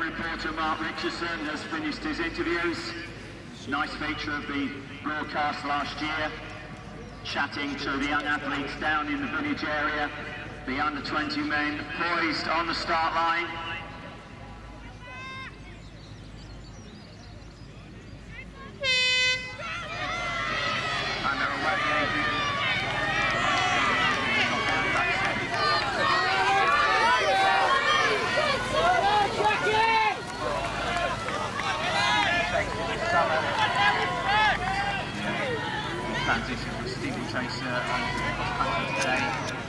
reporter Mark Richardson has finished his interviews. Nice feature of the broadcast last year, chatting to the young athletes down in the village area, the under-20 men poised on the start line. And they're away. Transition from steeplechaser onto cross country today.